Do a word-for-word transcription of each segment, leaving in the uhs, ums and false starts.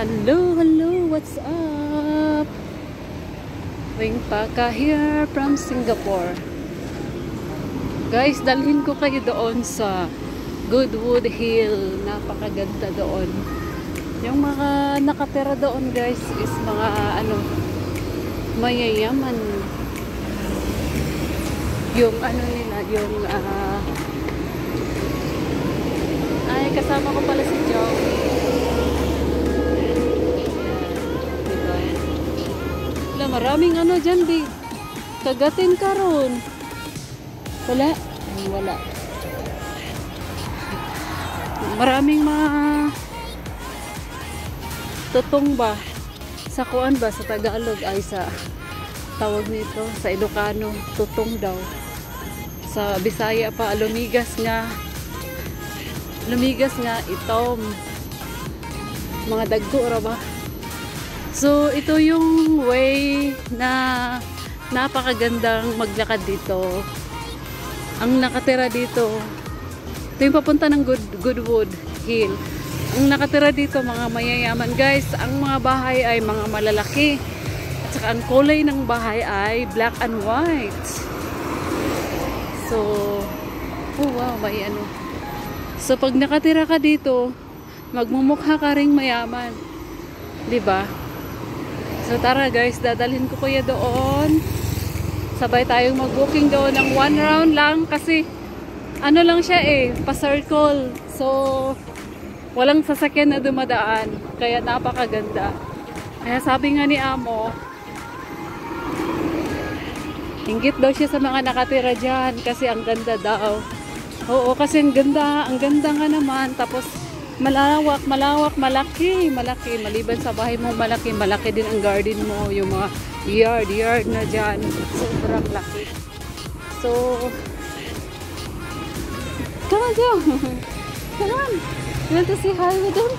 Hello, hello, what's up? Wing Paka here from Singapore. Guys, dalhin ko kayo doon sa Goodwood Hill. Napakaganda doon. Yung mga nakatira doon guys is mga ano, mayayaman. Yung ano nila, yung uh, ay kasama ko pala si Joey. Maraming ano dyan, babe. Kagatin ka ron. Wala? Ay, wala. Maraming mga tutong ba? Sa kuan ba? Sa Tagalog ay sa tawag nito. Sa Ilocano, tutong daw. Sa Bisaya pa, lumigas nga. Lumigas nga, itom. Mga dagko ra ba? So, ito yung way na napakagandang maglakad dito. Ang nakatira dito, ito yung papunta ng Good, Goodwood Hill. Ang nakatira dito, mga mayayaman guys. Ang mga bahay ay mga malalaki. At saka ang kulay ng bahay ay black and white. So, oh wow, may ano. So, pag nakatira ka dito, magmumukha ka ring mayaman. Diba? So tara guys, dadalhin ko kuya doon. Sabay tayong mag-booking doon ng one round lang kasi ano lang siya eh, pa-circle. So walang sasakyan na dumadaan. Kaya napakaganda. Kaya sabi nga ni Amo, inggit daw siya sa mga nakatira dyan kasi ang ganda daw. Oo, kasi ang ganda, ang ganda nga naman. Tapos malawak, malawak, malaki, malaki. Maliban sa bahay mo, malaki, malaki din ang garden mo. Yung mga yard, yard na dyan. Sobrang laki. So, come on, Joe. Come on. You want to say hi with them?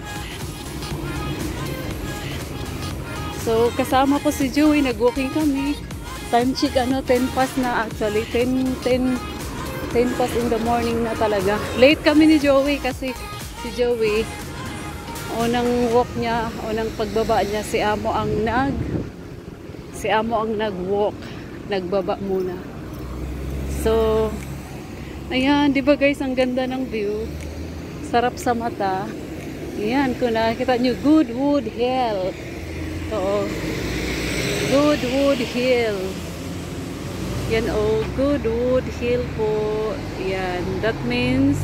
So, kasama ko si Joey. Nag-walking kami. Time check, ano, ten past na actually. ten, ten, ten past in the morning na talaga. Late kami ni Joey kasi si Joey, unang walk niya, unang pagbaba niya, si Amo ang nag si Amo ang nag-walk, nagbaba muna. So, ayan, di ba guys, ang ganda ng view, sarap sa mata. Ayan, kung nakikita nyo, Goodwood Hill. Oo, Goodwood Hill. Yan o, oh, Goodwood Hill po. Yan, that means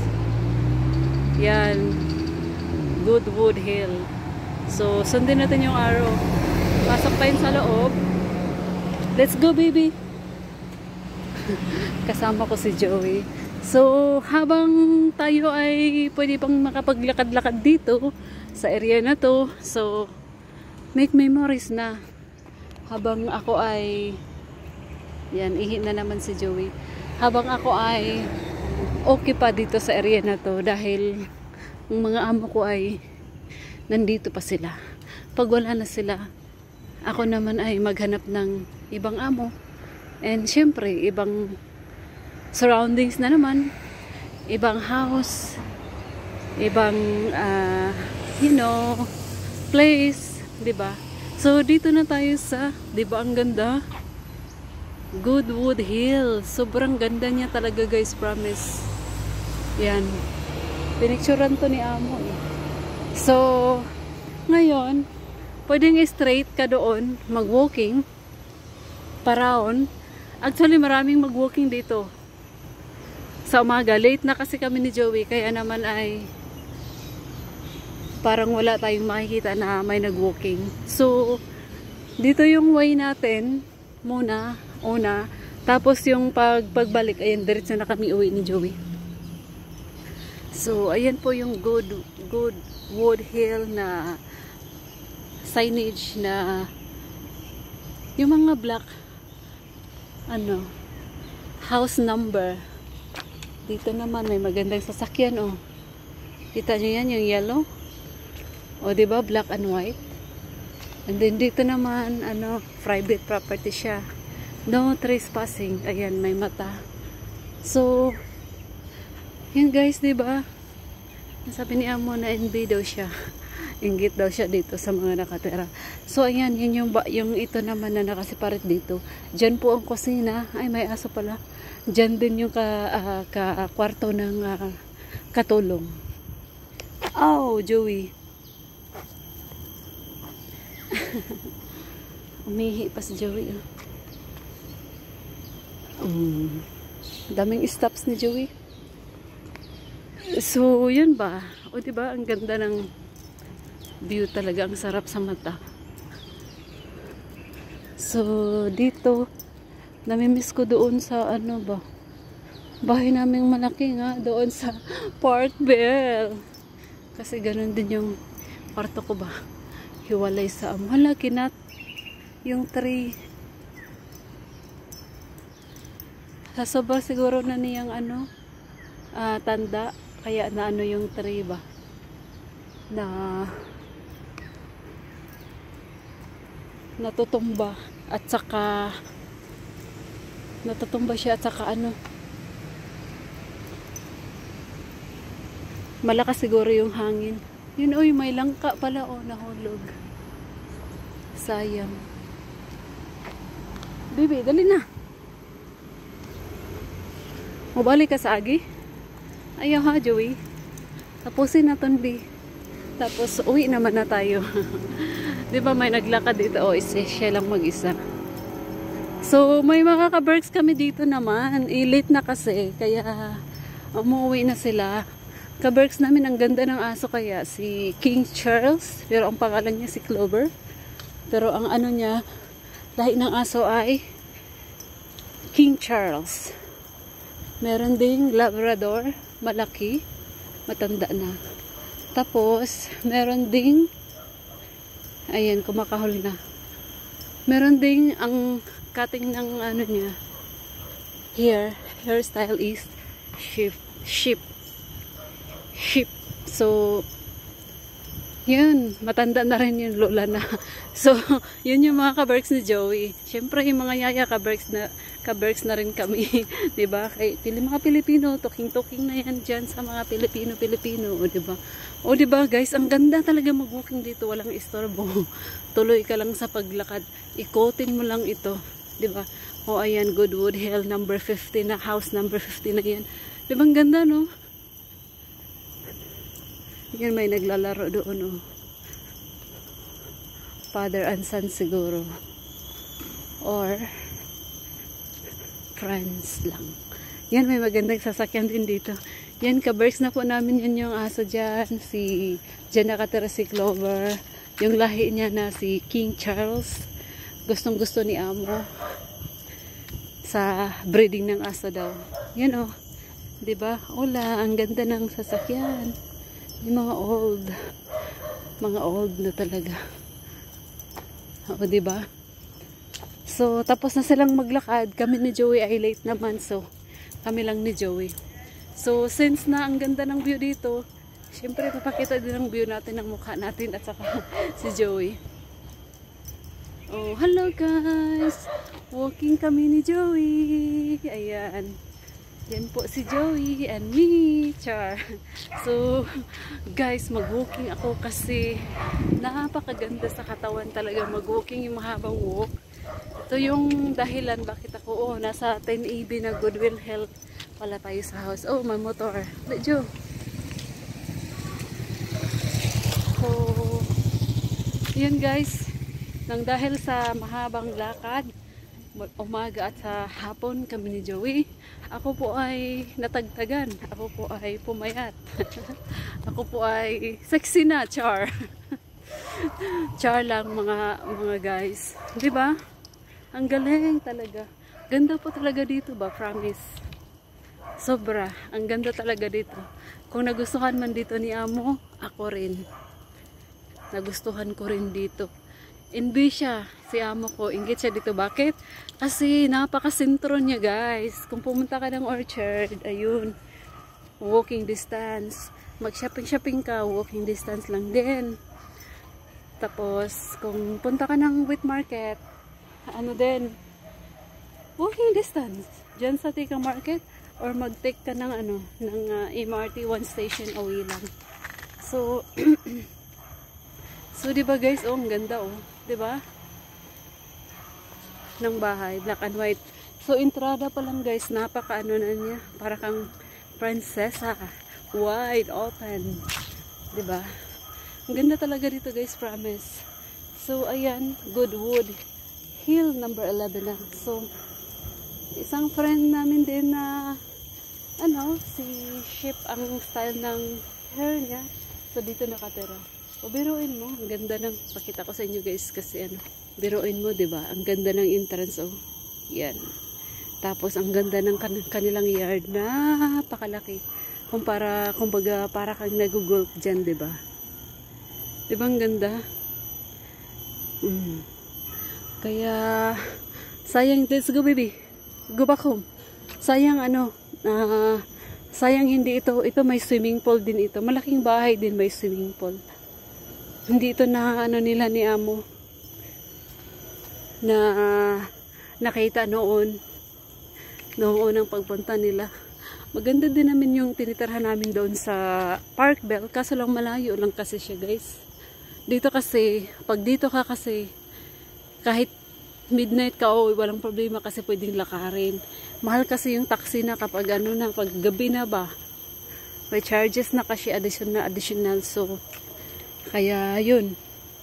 yan, Goodwood Hill. So, sundin natin yung arrow. Pasok pa yun sa loob. Let's go, baby! Kasama ko si Joey. So, habang tayo ay pwede pang makapaglakad-lakad dito sa area na to, so, make memories na. Habang ako ay yan, ihi na naman si Joey. Habang ako ay okay pa dito sa area na to dahil ang mga amo ko ay nandito pa sila. Pag wala na sila, ako naman ay maghanap ng ibang amo. And syempre, ibang surroundings na naman. Ibang house. Ibang, uh, you know, place. Diba? So, dito na tayo sa, diba ang ganda? Goodwood Hill. Sobrang ganda niya talaga guys, promise. Yan. Pinicturean to ni Amo eh. So, ngayon, pwedeng straight ka doon, mag-walking, paraon. Actually, maraming mag-walking dito. Sa umaga, late na kasi kami ni Joey, kaya naman ay parang wala tayong makikita na may nag-walking. So, dito yung way natin, muna, una. Tapos yung pag pagbalik, ayan, diretso na kami uwi ni Joey. So, ayan po yung Good, Goodwood Hill na signage na yung mga black ano, house number. Dito naman may magandang sasakyan, oh. Kita nyo yan, yung yellow? O, diba, black and white? And then dito naman, ano, private property siya. No trespassing. Ayan, may mata. So, yan guys, diba? Sabi ni Amo na N B daw siya. Inggit daw siya dito sa mga nakatira. So ayan, yun yung, yung ito naman na nakasiparit dito. Diyan po ang kusina. Ay, may aso pala. Diyan din yung ka, uh, ka kwarto ng uh, katulong. Oh, Joey. Umihi pa si Joey. Oh. Um, daming stops ni Joey. So, yun ba? O, diba? Ang ganda ng view talaga. Ang sarap sa mata. So, dito, namimiss ko doon sa ano ba? Bahay naming malaki nga. Doon sa Parkville. Kasi ganun din yung kwarto ko ba? Hiwalay sa amo. Hala, kinat. Yung tree. Sa sobrang siguro na niyang ano, uh, tanda. Kaya na ano yung tree ba? Na natutumba. At saka natutumba siya at saka ano, malakas siguro yung hangin. Yun, oy, may langka pala, oh, nahulog. Sayang. Bibi, dali na. Mabalik ka sa agi? Ayaw ha, Joey. Tapusin natin, B. Tapos, uwi naman na tayo. Di ba may naglakad dito? O, oh, siya lang mag-isa. So, may mga ka-berks kami dito naman. I-late na kasi. Kaya, umuwi na sila. Ka-berks namin, ang ganda ng aso kaya. Si King Charles. Pero ang pangalan niya si Clover. Pero ang ano niya, lahi ng aso ay King Charles. Meron ding Labrador, malaki, matanda na. Tapos, meron ding, ayan, kumakahol na. Meron ding ang cutting ng ano niya, hair, hairstyle is sheep, sheep, sheep. So, yun, matanda na rin yung lola na. So, yun yung mga ka-berks ni Joey. Siyempre, yung mga yaya ka-berks na, ka-berks na rin kami. Diba? Kay pili mga Pilipino, talking-talking na yan dyan sa mga Pilipino-Pilipino. O, diba? O, diba, guys? Ang ganda talaga mag-walking dito. Walang istorbo. Tuloy ka lang sa paglakad. Ikotin mo lang ito. Diba? O, ayan, Goodwood Hill, number fifty na. House number fifty na yan. Diba, ang ganda, no? Yan, may naglalaro doon, oh. Father and son siguro. Or friends lang. Yan, may magandang sasakyan din dito. Yan, ka-berks na po namin yan yung aso dyan. Si, dyan nakatira si Clover. Yung lahi niya na si King Charles. Gustong gusto ni Amo. Sa breeding ng aso daw. Yan, oh. Diba? Hola, ang ganda ng sasakyan. Yung mga old. Mga old na talaga. O, diba? So, tapos na silang maglakad. Kami ni Joey ay late naman. So, kami lang ni Joey. So, since na ang ganda ng view dito, syempre, papakita din ang view natin ng mukha natin at saka si Joey. Oh, hello guys! Walking kami ni Joey. Ayan. Yan po si Joey and me, Char. So, guys, mag-walking ako kasi napakaganda sa katawan talaga. Mag-walking yung mahabang walk. Ito yung dahilan bakit ako, oh, nasa ten A B na Goodwill Health pala tayo sa house. Oh, may motor. Medyo. So, yun guys. Nang dahil sa mahabang lakad, umaga at sa hapon kami ni Joey, ako po ay natagtagan, ako po ay pumayat. Ako po ay sexy na, Char. Char lang mga mga guys, di ba? Ang galing talaga. Ganda po talaga dito ba, promise. Sobra, ang ganda talaga dito. Kung nagustuhan man dito ni Amo, ako rin. Nagustuhan ko rin dito. Envy siya, si Amo ko, inggit siya dito. Bakit? Kasi napakasentro niya guys. Kung pumunta ka ng Orchard, ayun, walking distance. Mag shopping shopping ka, walking distance lang din. Tapos kung punta ka ng wheat market, ano din, walking distance dyan sa Tika Market, or mag take ka ng ano, ng uh, M R T one station away lang. So So, di ba guys, oh, ang ganda, oh. Di ba? Ng bahay, black and white. So, entrada pa lang guys, napaka ano na niya. Para kang prinsesa. Wide open. Di ba? Ang ganda talaga dito guys, promise. So, ayan, Goodwood Hill number eleven na. So, isang friend namin din na ano, si Ship ang style ng hair niya. So, dito nakatira. O, biruin mo. Ang ganda ng, pakita ko sa inyo guys kasi ano, biruin mo, diba? Ang ganda ng entrance, oh. Yan. Tapos, ang ganda ng kan kanilang yard. Napakalaki. Kumpara, kumbaga, para kang nagugulp dyan, diba? Diba ang ganda? Mm. Kaya, sayang, let's go baby. Go back home. Sayang ano, uh, sayang hindi ito, ito may swimming pool din ito. Malaking bahay din may swimming pool. Hindi ito na ano nila ni Amo na uh, nakita noon noong unang pagpunta nila. Maganda din namin yung tinitirhan namin doon sa Parkbell, kaso lang malayo lang kasi siya guys. Dito kasi, pag dito ka kasi kahit midnight ka o walang problema kasi pwedeng lakarin. Mahal kasi yung taxi na kapag ano na, pag gabi na ba, may charges na kasi additional, additional. So, kaya yun.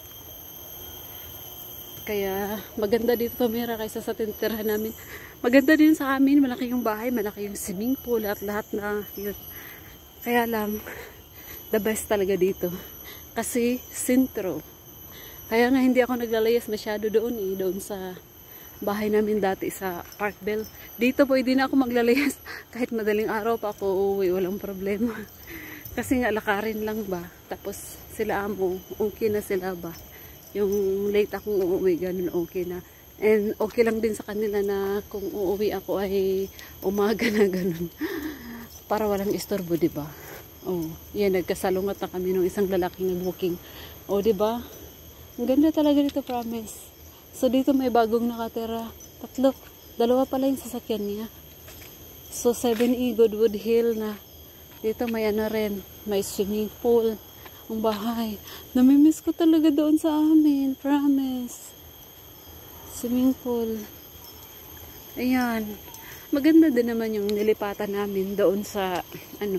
Kaya maganda dito tumira kaysa sa tinitirhan namin. Maganda din sa amin, malaki yung bahay, malaki yung swimming pool at lahat na yun. Kaya lang, the best talaga dito. Kasi sentro. Kaya nga hindi ako naglalayas masyado doon eh, doon sa bahay namin dati sa Parkbell. Dito pwede na ako maglalayas kahit madaling araw pa ako uuwi, walang problema. Kasi nga lakarin lang ba. Tapos sila Amo, okay na sila ba. Yung late akong uuwi, ganun okay na. And okay lang din sa kanila na kung uuwi ako ay umaga na ganun. Para walang istorbo, diba? Oh, yan, nagkasalungat na kami ng isang lalaking nag-booking. Oh, diba? Ang ganda talaga dito, promise. So, dito may bagong nakatira. Tatlo. Dalawa pala yung sasakyan niya. So, seven E Goodwood Hill na. Dito may ano rin. May swimming pool. Ang bahay. Namimiss ko talaga doon sa amin. Promise. Swimming pool. Ayan. Maganda din naman yung nilipatan namin doon sa ano,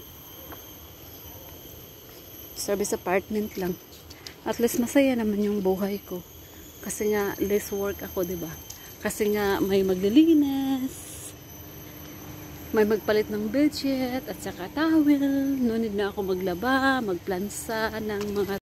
service apartment lang. At least masaya naman yung buhay ko. Kasi nga less work ako, 'di ba? Kasi nga may maglilinis, may magpalit ng bedsheet at saka towel. No need na ako maglaba, magplansa ng mga